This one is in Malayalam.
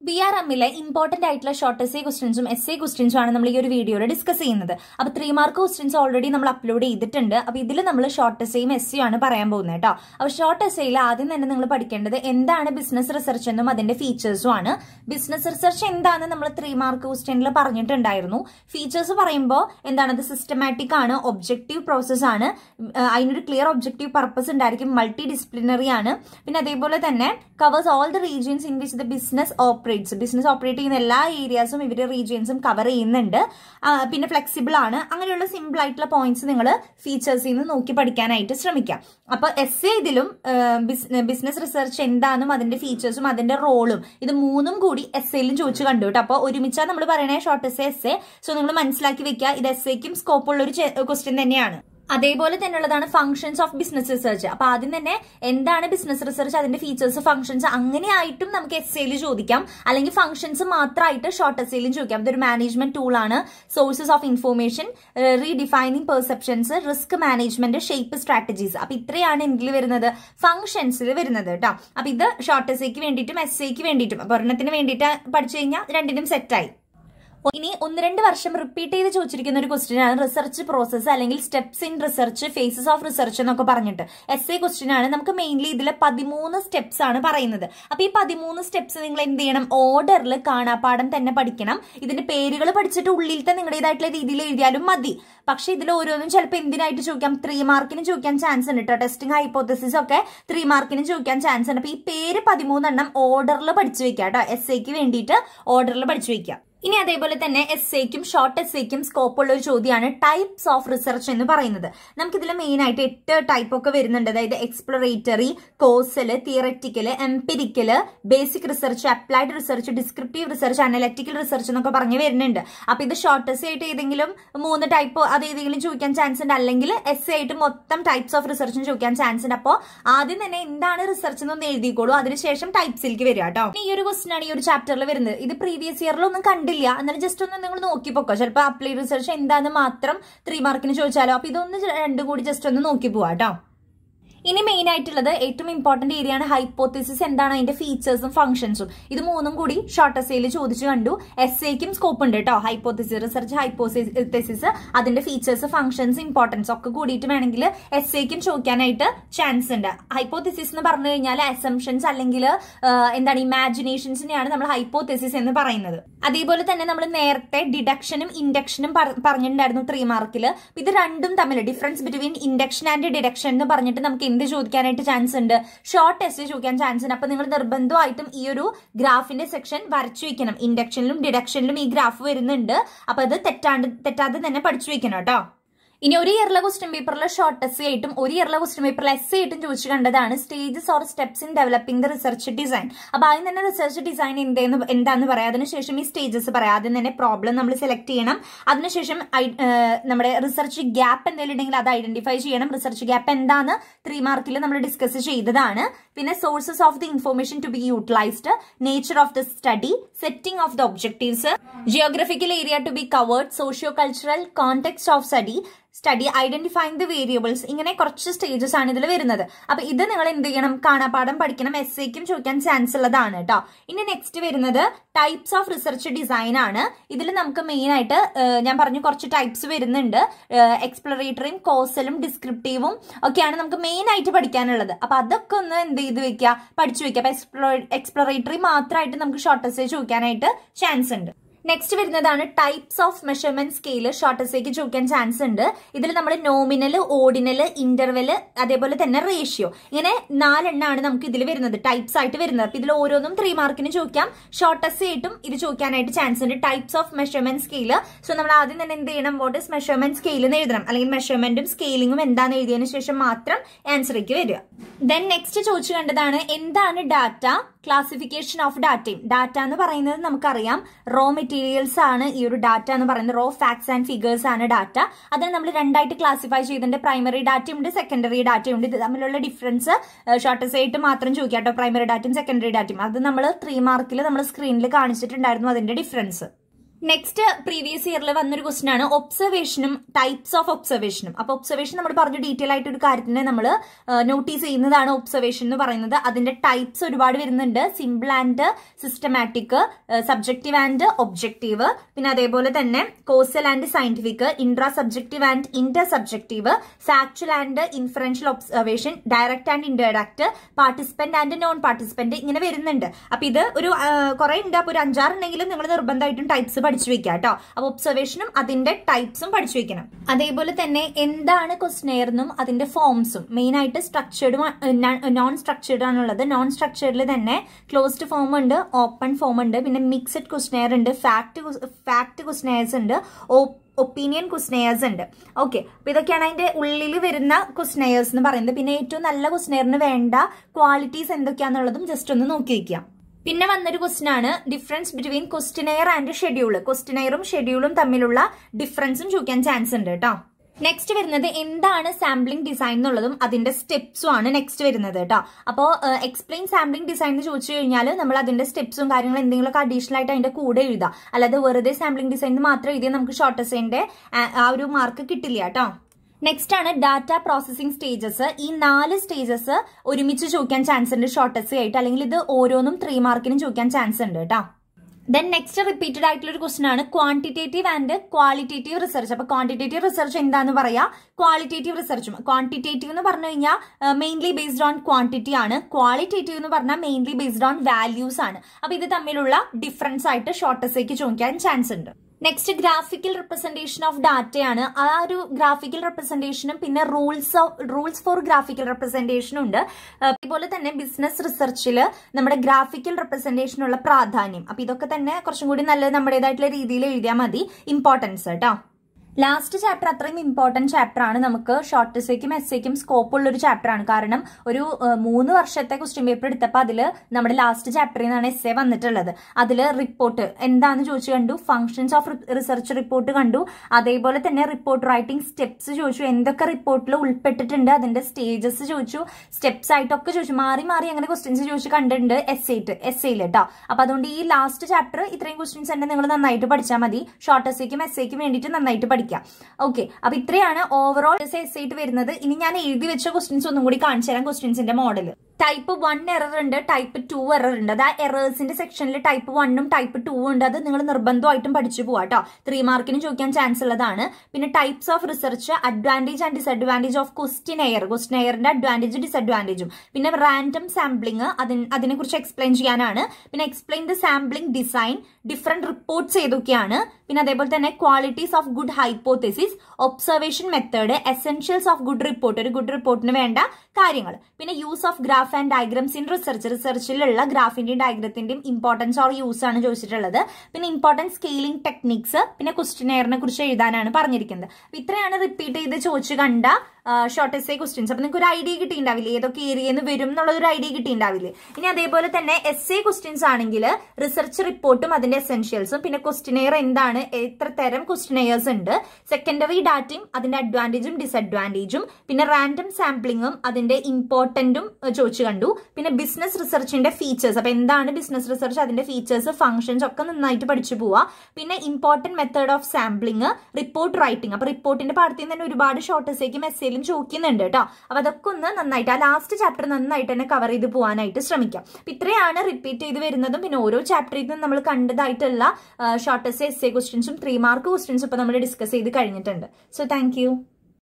BRM-ലെ ഇമ്പോർട്ടന്റ് ആയിട്ടുള്ള ഷോർട്ട് എസ്സേ ക്വസ്റ്റ്യൻസും എസ്സേ ക്വസ്റ്റ്യൻസും ആണ് നമ്മൾ ഈ ഒരു വീഡിയോയിൽ ഡിസ്കസ് ചെയ്യുന്നത്. അപ്പോൾ 3 മാർക്ക് ക്വസ്റ്റ്യൻസ് ഓൾറെഡി നമ്മൾ അപ്ലോഡ് ചെയ്തിട്ടുണ്ട്. അപ്പോൾ ഇതിൽ നമ്മൾ ഷോർട്ട് എസ്സേയും എസ്സേയും ആണ് പറയാൻ പോകുന്നത് കേട്ടോ. അപ്പോൾ ഷോർട്ട് എസ്സേയിൽ ആദ്യം തന്നെ നിങ്ങൾ പഠിക്കേണ്ടത് എന്താണ് ബിസിനസ് റിസർച്ച് എന്നും അതിന്റെ ഫീച്ചേഴ്സും ആണ്. ബിസിനസ് റിസർച്ച് എന്താണെന്ന് നമ്മൾ 3 മാർക്ക് ക്വസ്റ്റ്യനിൽ പറഞ്ഞിട്ടുണ്ടായിരുന്നു. ഫീച്ചേഴ്സ് പറയുമ്പോൾ എന്താണത് സിസ്റ്റമാറ്റിക് ആണ്, ഒബ്ജക്റ്റീവ് പ്രോസസ് ആണ്, അതിനൊരു ക്ലിയർ ഒബ്ജക്റ്റീവ് പർപ്പസ് ഉണ്ടായിരിക്കും, മൾട്ടി ഡിസിപ്ലിനറി ആണ്, പിന്നെ അതേപോലെ തന്നെ covers all the regions in which the business business operate ചെയ്യുന്ന എല്ലാ ഏരിയാസും ഇവരുടെ റീജിയൻസും കവർ ചെയ്യുന്നുണ്ട്. പിന്നെ ഫ്ലെക്സിബിൾ ആണ്. അങ്ങനെയുള്ള സിമ്പിൾ ആയിട്ടുള്ള പോയിന്റ്സ് നിങ്ങൾ ഫീച്ചേഴ്സിൽ നിന്ന് നോക്കി പഠിക്കാനായിട്ട് ശ്രമിക്കാം. അപ്പൊ എസ്സേ ഇതിലും ബിസിനസ് റിസർച്ച് എന്താണെന്നും അതിന്റെ ഫീച്ചേഴ്സും അതിന്റെ റോളും ഇത് മൂന്നും കൂടി എസ്സേയിലും ചോദിച്ചു കണ്ടു കേട്ടോ. അപ്പൊ ഒരുമിച്ചാ നമ്മൾ പറയണേ ഷോർട്ട് എസ്സേ. സോ നിങ്ങൾ മനസ്സിലാക്കി വെക്കുക, ഇത് എസ്സേക്കും സ്കോപ്പ് ഉള്ള ഒരു ക്വസ്റ്റ്യൻ തന്നെയാണ്. അതേപോലെ തന്നെയുള്ളതാണ് ഫംഗ്ഷൻസ് ഓഫ് ബിസിനസ് റിസർച്ച്. അപ്പൊ ആദ്യം തന്നെ എന്താണ് ബിസിനസ് റിസർച്ച്, അതിന്റെ ഫീച്ചേഴ്സ്, ഫംഗ്ഷൻസ് അങ്ങനെയായിട്ടും നമുക്ക് എസ്സേയിൽ ചോദിക്കാം, അല്ലെങ്കിൽ ഫംഗ്ഷൻസ് മാത്രമായിട്ട് ഷോർട്ട് എസ്സേയിലും ചോദിക്കാം. ഇതൊരു മാനേജ്മെന്റ് ടൂൾ ആണ്. Sources of information, redefining perceptions, risk management, shape strategies. അപ്പൊ ഇത്രയാണ് എന്തിൽ വരുന്നത്, ഫംഗ്ഷൻസിൽ വരുന്നത് കേട്ടോ. അപ്പൊ ഇത് ഷോർട്ട് എസ്സേക്ക് വേണ്ടിയിട്ടും എസ്സേക്ക് വേണ്ടിയിട്ടും, അപ്പൊ ഒരെണ്ണത്തിന് വേണ്ടിയിട്ട് പഠിച്ചു കഴിഞ്ഞാൽ രണ്ടിനും സെറ്റായി. ഇനി 1-2 വർഷം റിപ്പീറ്റ് ചെയ്ത് ചോദിച്ചിരിക്കുന്ന ഒരു ക്വസ്റ്റ്യൻ ആണ് റിസർച്ച് പ്രോസസ് അല്ലെങ്കിൽ steps in research, phases of research എന്നൊക്കെ പറഞ്ഞിട്ട് എസ്സേ ക്വസ്റ്റ്യൻ ആണ്. നമുക്ക് മെയിൻലി ഇതിൽ 13 സ്റ്റെപ്സ് ആണ് പറയുന്നത്. അപ്പൊ ഈ 13 സ്റ്റെപ്സ് നിങ്ങൾ എന്ത് ചെയ്യണം, ഓർഡറിൽ കാണാപ്പാഠം തന്നെ പഠിക്കണം. ഇതിന്റെ പേരുകൾ പഠിച്ചിട്ട് ഉള്ളിലത്തെ നിങ്ങളുടേതായിട്ടുള്ള രീതിയിൽ എഴുതിയാലും മതി. പക്ഷെ ഇതിൽ ഓരോന്നും ചിലപ്പോൾ എന്തിനായിട്ട് ചോദിക്കാം, 3 മാർക്കിന് ചോദിക്കാൻ ചാൻസ് ഉണ്ട് കേട്ടോ. ടെസ്റ്റിംഗ് ഹൈപ്പോത്തസിസ് ഒക്കെ 3 മാർക്കിന് ചോദിക്കാൻ ചാൻസ് ഉണ്ട്. അപ്പൊ ഈ പേര് 13 എണ്ണം ഓർഡറിൽ പഠിച്ചു വെക്കാം കേട്ടോ. എസ്സേക്ക് വേണ്ടിയിട്ട് ഓർഡറിൽ പഠിച്ചു വെക്കാം. ഇനി അതേപോലെ തന്നെ എസ്സേക്കും ഷോർട്ട് എസ്സേക്കും സ്കോപ്പ് ഉള്ള ഒരു ചോദ്യമാണ് ടൈപ്സ് ഓഫ് റിസർച്ച് എന്ന് പറയുന്നത്. നമുക്കിതിൽ മെയിൻ ആയിട്ട് 8 ടൈപ്പ് ഒക്കെ വരുന്നുണ്ട്. അതായത് exploratory, causal, theoretical, empirical, basic research, applied research, descriptive research, analytical research എന്നൊക്കെ പറഞ്ഞ് വരുന്നുണ്ട്. അപ്പൊ ഇത് ഷോർട്ട് എസ്സേ ആയിട്ട് ഏതെങ്കിലും 3 ടൈപ്പ് അത് ഏതെങ്കിലും ചോദിക്കാൻ ചാൻസ് ഉണ്ട്, അല്ലെങ്കിൽ എസ്സേ ആയിട്ട് മൊത്തം ടൈപ്സ് ഓഫ് റിസർച്ചും ചോദിക്കാൻ ചാൻസ് ഉണ്ട്. അപ്പോൾ ആദ്യം തന്നെ എന്താണ് റിസർച്ച് എന്നൊന്ന് എഴുതിക്കോളൂ, അതിനുശേഷം ടൈപ്സിലേക്ക് വരിക കേട്ടോ. ഈ ഒരു ക്വസ്റ്റൻ ആണ് ഈ ഒരു ചാപ്റ്ററിൽ വരുന്നത്. ഇത് പ്രീവിയസ് ഇയറിലൊന്നും കണ്ടില്ല, എന്നാലും ജസ്റ്റ് ഒന്ന് നിങ്ങൾ നോക്കിപ്പോക്കോ. ചിലപ്പോൾ അപ്ലൈഡ് റിസർച്ച് എന്താന്ന് മാത്രം 3 മാർക്കിന് ചോദിച്ചാലോ. അപ്പൊ ഇതൊന്ന് രണ്ടും കൂടി ജസ്റ്റ് ഒന്ന് നോക്കി പോവാ കേട്ടോ. ഇനി മെയിൻ ആയിട്ടുള്ളത് ഏറ്റവും ഇമ്പോർട്ടന്റ് ഏരിയ ആണ് ഹൈപ്പോത്തിസിസ്. എന്താണ് അതിന്റെ ഫീച്ചേഴ്സും ഫംഗ്ഷൻസും. ഇത് മൂന്നും കൂടി ഷോർട്ട് എസ്സേയിൽ ചോദിച്ചു കണ്ടു. എസ്സേക്കും സ്കോപ്പ് ഉണ്ട് കേട്ടോ. ഹൈപ്പോത്തിസിസ്, റിസർച്ച് ഹൈപ്പോത്തിസിസ്, അതിന്റെ ഫീച്ചേഴ്സ്, ഫംഗ്ഷൻസ്, ഇമ്പോർട്ടൻസ് ഒക്കെ കൂടിയിട്ട് വേണമെങ്കിൽ എസ്സേക്കും ചോദിക്കാനായിട്ട് ചാൻസ് ഉണ്ട്. ഹൈപ്പോത്തിസിസ് എന്ന് പറഞ്ഞു കഴിഞ്ഞാൽ അസംഷൻസ് അല്ലെങ്കിൽ എന്താണ് ഇമാജിനേഷൻസിനെയാണ് നമ്മൾ ഹൈപ്പോത്തിസിസ് എന്ന് പറയുന്നത്. അതേപോലെ തന്നെ നമ്മൾ നേരത്തെ ഡിഡക്ഷനും ഇൻഡക്ഷനും പറഞ്ഞിട്ടുണ്ടായിരുന്നു 3 മാർക്കിൽ. ഇത് രണ്ടും തമ്മിൽ difference between induction and deduction എന്ന് പറഞ്ഞിട്ട് നമുക്ക് എന്ത് ചോദിക്കാനായിട്ട് ചാൻസ് ഉണ്ട്, ഷോർട്ട് എസ്സേ ചോദിക്കാൻ ചാൻസ് ഉണ്ട്. അപ്പൊ നിങ്ങൾ നിർബന്ധമായിട്ടും ഈ ഒരു ഗ്രാഫിന്റെ സെക്ഷൻ വരച്ചു വെക്കണം. ഇൻഡക്ഷനിലും ഡിഡക്ഷനിലും ഈ ഗ്രാഫ് വരുന്നുണ്ട്. അപ്പൊ അത് തെറ്റാതെ തന്നെ പഠിച്ചു വെക്കണം കേട്ടോ. ഇനി ഒരു ഇയറിലെ ക്വസ്റ്റ്യൻ പേപ്പറിൽ ഷോർട്ട് എസ്സേ ആയിട്ടും ഒരു ഇയറിലെ ക്വസ്റ്റ്യൻ പേപ്പറിൽ എസ്സേ ആയിട്ടും ചോദിച്ചു കണ്ടതാണ് stages or steps in developing the research design. അപ്പൊ ആദ്യം തന്നെ റിസർച്ച് ഡിസൈൻ എന്താന്ന് പറയാം, അതിനുശേഷം ഈ സ്റ്റേജസ് പറയാം. ആദ്യം തന്നെ പ്രോബ്ലം നമ്മൾ സെലക്ട് ചെയ്യണം, അതിനുശേഷം നമ്മുടെ റിസർച്ച് ഗ്യാപ്പ് എന്തെങ്കിലും ഉണ്ടെങ്കിൽ അത് ഐഡന്റിഫൈ ചെയ്യണം. റിസർച്ച് ഗ്യാപ്പ് എന്താന്ന് 3 മാർക്കിൽ നമ്മൾ ഡിസ്കസ് ചെയ്തതാണ്. പിന്നെ sources of the information to be utilised, nature of the study, setting of the objectives, geographical area to be covered, socio cultural context of study, identifying the variables. ഇങ്ങനെ കുറച്ച് സ്റ്റേജസ് ആണ് ഇതിൽ വരുന്നത്. അപ്പൊ ഇത് നിങ്ങൾ എന്ത് ചെയ്യണം, കാണാപ്പാഠം പഠിക്കണം. എസ്സേക്കും ചോദിക്കാൻ ചാൻസ് ഉള്ളതാണ് കേട്ടോ. ഇനി നെക്സ്റ്റ് വരുന്നത് ടൈപ്സ് ഓഫ് റിസർച്ച് ഡിസൈൻ ആണ്. ഇതിൽ നമുക്ക് മെയിൻ ആയിട്ട് ഞാൻ പറഞ്ഞു കുറച്ച് ടൈപ്സ് വരുന്നുണ്ട്. എക്സ്പ്ലോറേറ്ററിയും കോസലും ഡിസ്ക്രിപ്റ്റീവും ഒക്കെയാണ് നമുക്ക് മെയിൻ ആയിട്ട് പഠിക്കാനുള്ളത്. അപ്പൊ അതൊക്കെ ഒന്ന് എന്ത് ചെയ്ത് വെക്കുക, പഠിച്ചു വെക്കുക. അപ്പൊ എക്സ്പ്ലോറേറ്ററി മാത്രമായിട്ട് നമുക്ക് ഷോർട്ട് എസ്സേ ചോദിക്കാനായിട്ട് ചാൻസ് ഉണ്ട്. നെക്സ്റ്റ് വരുന്നതാണ് types of measurement scale. Short എസ്സേക്ക് ചോദിക്കാൻ ചാൻസ് ഉണ്ട്. ഇതിൽ നമ്മൾ നോമിനൽ, ഓർഡിനൽ, ഇന്റർവെല്, അതേപോലെ തന്നെ റേഷ്യോ, ഇങ്ങനെ 4 എണ്ണമാണ് നമുക്ക് ഇതിൽ വരുന്നത്, ടൈപ്സ് ആയിട്ട് വരുന്നത്. അപ്പൊ ഇതിൽ ഓരോന്നും 3 മാർക്കിന് ചോദിക്കാം. ഷോർട്ട് എസ്സേ ആയിട്ടും ഇത് ചോദിക്കാനായിട്ട് ചാൻസ് ഉണ്ട്. Types of measurement scale. So നമ്മൾ ആദ്യം തന്നെ എന്ത് ചെയ്യണം, വാട്ട് ഇസ് മെഷർമെന്റ് സ്കെയിൽ എന്ന് എഴുതണം, അല്ലെങ്കിൽ മെഷർമെന്റും സ്കെയിലിംഗും എന്താണെന്ന് എഴുതിയതിനു ശേഷം മാത്രം ആൻസറേക്ക് വരിക. ദെൻ നെക്സ്റ്റ് ചോദിച്ചു കണ്ടതാണ് എന്താണ് ഡാറ്റ, ക്ലാസിഫിക്കേഷൻ ഓഫ് ഡാറ്റയും. ഡാറ്റ എന്ന് പറയുന്നത് നമുക്കറിയാം റോ മെറ്റീരിയൽസ് ആണ്. ഈ ഒരു ഡാറ്റ എന്ന് പറയുന്നത് റോ ഫാക്ട്സ് ആൻഡ് ഫിഗേഴ്സ് ആണ് ഡാറ്റ. അതിനെ നമ്മൾ 2 ആയിട്ട് ക്ലാസിഫൈ ചെയ്തിട്ടുണ്ട്. പ്രൈമറി ഡാറ്റയുണ്ട്, സെക്കൻഡറി ഡാറ്റയുണ്ട്. ഇത് തമ്മിലുള്ള ഡിഫറൻസ് ഷോർട്ട് എസ്സേ ആയിട്ട് മാത്രം ചോദിക്കാം കേട്ടോ. പ്രൈമറി ഡാറ്റയും സെക്കൻഡറി ഡാറ്റയും അത് നമ്മൾ 3 മാർക്കിൽ നമ്മൾ സ്ക്രീനിൽ കാണിച്ചിട്ടുണ്ടായിരുന്നു അതിന്റെ ഡിഫറൻസ്. നെക്സ്റ്റ് പ്രീവിയസ് ഇയറിൽ വന്നൊരു ക്വസ്റ്റൻ ആണ് ഒബ്സർവേഷനും ടൈപ്സ് ഓഫ് ഒബ്സർവേഷനും. അപ്പൊ ഒബ്സർവേഷൻ നമ്മൾ പറഞ്ഞു ഡീറ്റെയിൽ ആയിട്ട് ഒരു കാര്യത്തിനെ നമ്മൾ നോട്ടീസ് ചെയ്യുന്നതാണ് ഒബ്സർവേഷൻ എന്ന് പറയുന്നത്. അതിന്റെ ടൈപ്സ് ഒരുപാട് വരുന്നുണ്ട്. Simple and systematic, subjective and objective, പിന്നെ അതേപോലെ തന്നെ causal and scientific, intra subjective and inter subjective, factual and inferential observation, direct and indirect, participant and non participant, ഇങ്ങനെ വരുന്നുണ്ട്. അപ്പൊ ഇത് ഒരു കുറെ ഉണ്ട്. അപ്പൊ ഒരു 5-6 ഉണ്ടെങ്കിലും നിങ്ങൾ നിർബന്ധമായിട്ടും ടൈപ്സ് പഠിച്ചു വെക്കുക കേട്ടോ. അപ്പൊ ഒബ്സർവേഷനും അതിന്റെ ടൈപ്സും പഠിച്ചു വെക്കണം. അതേപോലെ തന്നെ എന്താണ് ക്വസ്റ്റനെയർ എന്നും അതിന്റെ ഫോംസും, മെയിൻ ആയിട്ട് സ്ട്രക്ചേർഡും നോൺ സ്ട്രക്ചേർഡ് ആണുള്ളത്. നോൺ സ്ട്രക്ചേർഡിൽ തന്നെ ക്ലോസ്ഡ് ഫോം ഉണ്ട്, ഓപ്പൺ ഫോം ഉണ്ട്, പിന്നെ മിക്സഡ് ക്വസ്റ്റനെയർ ഉണ്ട്, ഫാക്ട് ക്വസ്റ്റനെയർസ് ഉണ്ട്, ഒപ്പീനിയൻ ക്വസ്റ്റനെയർസ് ഉണ്ട്. ഓക്കെ, അപ്പൊ ഇതൊക്കെയാണ് അതിന്റെ ഉള്ളിൽ വരുന്ന ക്വസ്റ്റനെയർസ് എന്ന് പറയുന്നത്. പിന്നെ ഏറ്റവും നല്ല ക്വസ്റ്റനെയറിന് വേണ്ട ക്വാളിറ്റീസ് എന്തൊക്കെയാണെന്നുള്ളതും ജസ്റ്റ് ഒന്ന് നോക്കി വയ്ക്കാം. പിന്നെ വന്നൊരു ക്വസ്റ്റൻ ആണ് difference between questionnaire and schedule. ക്വസ്റ്റനെയറും ഷെഡ്യൂളും തമ്മിലുള്ള ഡിഫറൻസും ചോദിക്കാൻ ചാൻസ് ഉണ്ട് കേട്ടോ. നെക്സ്റ്റ് വരുന്നത് എന്താണ് സാമ്പിളിംഗ് ഡിസൈൻ എന്നുള്ളതും അതിന്റെ സ്റ്റെപ്സും ആണ് നെക്സ്റ്റ് വരുന്നത് കേട്ടോ. അപ്പോൾ എക്സ്പ്ലെയിൻ സാമ്പിളിംഗ് ഡിസൈൻ എന്ന് ചോദിച്ചു കഴിഞ്ഞാൽ നമ്മൾ അതിന്റെ സ്റ്റെപ്സും കാര്യങ്ങളും എന്തെങ്കിലുമൊക്കെ അഡീഷണൽ ആയിട്ട് അതിന്റെ കൂടെ എഴുതാം. അല്ലാതെ വെറുതെ സാമ്പിളിംഗ് ഡിസൈൻ മാത്രം എഴുതിയാൽ നമുക്ക് ഷോർട്ട് എസ്സേന്റെ ആ ഒരു മാർക്ക് കിട്ടില്ല കേട്ടോ. നെക്സ്റ്റ് ആണ് ഡാറ്റ പ്രോസസിംഗ് സ്റ്റേജസ്. ഈ 4 സ്റ്റേജസ് ഒരുമിച്ച് ചോദിക്കാൻ ചാൻസ് ഉണ്ട് ഷോർട്ട് എസ്സേ ആയിട്ട്, അല്ലെങ്കിൽ ഇത് ഓരോന്നും 3 മാർക്കിനും ചോദിക്കാൻ ചാൻസ് ഉണ്ട് കേട്ടോ. ദെൻ നെക്സ്റ്റ് റിപ്പീറ്റഡ് ആയിട്ടുള്ള ഒരു ക്വസ്റ്റൻ ആണ് ക്വാണ്ടിറ്റേറ്റീവ് ആൻഡ് ക്വാളിറ്റേറ്റീവ് റിസർച്ച്. അപ്പൊ ക്വാണ്ടിറ്റേറ്റീവ് റിസർച്ച് എന്താന്ന് പറയാ, ക്വാളിറ്റേറ്റീവ് റിസർച്ചും. ക്വാണ്ടിറ്റേറ്റീവ് എന്ന് പറഞ്ഞു കഴിഞ്ഞാൽ മെയിൻലി ബേസ്ഡ് ഓൺ ക്വാണ്ടിറ്റി ആണ്, ക്വാളിറ്റേറ്റീവ് എന്ന് പറഞ്ഞാൽ മെയിൻലി ബേസ്ഡ് ഓൺ വാല്യൂസ് ആണ്. അപ്പൊ ഇത് തമ്മിലുള്ള ഡിഫറൻസ് ആയിട്ട് ഷോർട്ട് എസ്സേക്ക് ചോദിക്കാൻ ചാൻസ് ഉണ്ട്. നെക്സ്റ്റ് ഗ്രാഫിക്കൽ റെപ്രസെന്റേഷൻ ഓഫ് ഡാറ്റയാണ്. ആ ഒരു ഗ്രാഫിക്കൽ റെപ്രസെന്റേഷനും പിന്നെ റൂൾസ് ഫോർ ഗ്രാഫിക്കൽ റെപ്രസെന്റേഷനും ഉണ്ട്. അതുപോലെ തന്നെ ബിസിനസ് റിസർച്ചിൽ നമ്മുടെ ഗ്രാഫിക്കൽ റെപ്രസെന്റേഷനുള്ള പ്രാധാന്യം. അപ്പൊ ഇതൊക്കെ തന്നെ കുറച്ചും കൂടി നല്ല നമ്മുടേതായിട്ടുള്ള രീതിയിൽ എഴുതിയാൽ മതി. ഇമ്പോർട്ടൻസ് കേട്ടോ. ലാസ്റ്റ് ചാപ്റ്റർ അത്രയും ഇമ്പോർട്ടന്റ് ചാപ്റ്റർ ആണ്. നമുക്ക് ഷോർട്ട് എസ്സേക്കും എസ്സേക്കും സ്കോപ്പ് ഉള്ള ഒരു ചാപ്റ്റർ ആണ്. കാരണം ഒരു 3 വർഷത്തെ ക്വസ്റ്റ്യൻ പേപ്പർ എടുത്തപ്പോൾ അതില് നമ്മുടെ ലാസ്റ്റ് ചാപ്റ്ററിൽ നിന്നാണ് എസ്സേ വന്നിട്ടുള്ളത്. അതില് റിപ്പോർട്ട് എന്താന്ന് ചോദിച്ചു കണ്ടു, ഫങ്ഷൻസ് ഓഫ് റിസർച്ച് റിപ്പോർട്ട് കണ്ടു, അതേപോലെ തന്നെ റിപ്പോർട്ട് റൈറ്റിംഗ് സ്റ്റെപ്സ് ചോദിച്ചു, എന്തൊക്കെ റിപ്പോർട്ടിൽ ഉൾപ്പെട്ടിട്ടുണ്ട്, അതിന്റെ സ്റ്റേജസ് ചോദിച്ചു, സ്റ്റെപ്സ് ആയിട്ടൊക്കെ ചോദിച്ചു, മാറി മാറി അങ്ങനെ ക്വസ്റ്റ്യൻസ് ചോദിച്ചു കണ്ടിട്ടുണ്ട് എസ്സേയിൽ കേട്ടോ. അപ്പൊ അതുകൊണ്ട് ഈ ലാസ്റ്റ് ചാപ്റ്റർ ഇത്രയും ക്വസ്റ്റ്യൻസ് തന്നെ നിങ്ങൾ നന്നായിട്ട് പഠിച്ചാൽ മതി. ഷോർട്ട് എസ്സേക്കും എസ്സേക്കും വേണ്ടിയിട്ട് നന്നായിട്ട് പഠിക്കാം. ഓക്കെ, അപ്പൊ ഇത്രയാണ് ഓവറോൾ എസ്സേ ആയിട്ട് വരുന്നത്. ഇനി ഞാൻ എഴുതി വെച്ച ക്വസ്റ്റ്യൻസ് ഒന്നും കൂടി കാണിച്ചു തരാം. ക്വസ്റ്റ്യൻസിന്റെ മോഡൽ ടൈപ്പ് 1 എറർ ഉണ്ട്, ടൈപ്പ് 2 എറർ ഉണ്ട്. അത് ആ എറേഴ്സിന്റെ സെക്ഷനിൽ ടൈപ്പ് 1ഉം ടൈപ്പ് 2 ഉണ്ട്. അത് നിങ്ങൾ നിർബന്ധമായിട്ടും പഠിച്ചു പോവാ കേട്ടോ. 3 മാർക്കിനും ചോദിക്കാൻ ചാൻസ് ഉള്ളതാണ്. പിന്നെ types of research, advantage and disadvantage of ക്വസ്റ്റനെയറിന്റെ അഡ്വാൻറ്റേജും ഡിസഡ്വാൻറ്റേജും, പിന്നെ റാൻഡം സാമ്പിളിംഗ് അതിനെ കുറിച്ച് എക്സ്പ്ലെയിൻ ചെയ്യാനാണ്. പിന്നെ explain the sampling design, different reports ഏതൊക്കെയാണ്, പിന്നെ അതേപോലെ തന്നെ qualities of good hypothesis, observation method, essentials of good report, ഒരു ഗുഡ് റിപ്പോർട്ടിന് വേണ്ട കാര്യങ്ങൾ, പിന്നെ use of graph and diagrams in റിസർച്ചിലുള്ള ഗ്രാഫിന്റെയും ഡയഗ്രത്തിന്റെയും ഇമ്പോർട്ടൻസ് ഓർ യൂസ് ആണ് ചോദിച്ചിട്ടുള്ളത്. പിന്നെ ഇമ്പോർട്ടൻറ്റ് സ്കെയിലിംഗ് ടെക്നിക്സ്, പിന്നെ ക്വസ്റ്റനെയറിനെ കുറിച്ച് എഴുതാനാണ് പറഞ്ഞിരിക്കുന്നത്. ഇത്രയാണ് റിപ്പീറ്റ് ചെയ്ത് ചോദിച്ചു കണ്ട ഷോർട്ട് എസ്സേ ക്വസ്റ്റ്യൻസ്. അപ്പൊ നിങ്ങൾക്ക് ഒരു ഐഡിയ കിട്ടിയിട്ടുണ്ടാവില്ലേ ഏതൊക്കെ ഏരിയയിൽ നിന്ന് വരും എന്നുള്ളൊരു ഐഡിയ കിട്ടിയിട്ടുണ്ടാവില്ലേ. ഇനി അതേപോലെ തന്നെ എസ്സേ ക്വസ്റ്റ്യൻസ് ആണെങ്കിൽ റിസർച്ച് റിപ്പോർട്ടും അതിന്റെ എസെൻഷ്യൽസും, പിന്നെ ക്വസ്റ്റനെയർ എന്താണ്, എത്ര തരം ക്വസ്റ്റനെയേഴ്സ് ഉണ്ട്, സെക്കൻഡറി ഡാറ്റയും അതിന്റെ അഡ്വാൻറ്റേജും ഡിസഡ്വാൻറ്റേജും, പിന്നെ റാൻഡം സാമ്പിളിംഗും അതിന്റെ ഇമ്പോർട്ടന്റും ചോദിച്ചു കണ്ടു. പിന്നെ ബിസിനസ് റിസർച്ചിന്റെ ഫീച്ചേഴ്സ്, അപ്പൊ എന്താണ് ബിസിനസ് റിസർച്ച്, അതിന്റെ ഫീച്ചേഴ്സ്, ഫംഗ്ഷൻസ് ഒക്കെ നന്നായിട്ട് പഠിച്ചു പോവാ. പിന്നെ important method of sampling, report writing. അപ്പൊ റിപ്പോർട്ടിന്റെ പാടത്തിൽ നിന്ന് തന്നെ ഒരുപാട് ഷോർട്ട് എസ്സേക്കും എസ്സേയിലും ചോദിക്കുന്നുണ്ട് കേട്ടോ. അപ്പൊ അതൊക്കെ ഒന്ന് നന്നായിട്ട് ആ ലാസ്റ്റ് ചാപ്റ്റർ നന്നായിട്ട് തന്നെ കവർ ചെയ്ത് പോകാനായിട്ട് ശ്രമിക്കാം. ഇത്രയാണ് റിപ്പീറ്റ് ചെയ്ത് വരുന്നതും പിന്നെ ഓരോ ചാപ്റ്ററിൽ നിന്നും നമ്മൾ കണ്ടതായിട്ടുള്ള ഷോർട്ട് എസ്സേ ക്വസ്റ്റ്യൻസും 3 മാർക്ക് ക്വസ്റ്റ്യൻസും ഇപ്പൊ നമ്മൾ ഡിസ്കസ് ചെയ്ത് കഴിഞ്ഞിട്ടുണ്ട്. So thank U.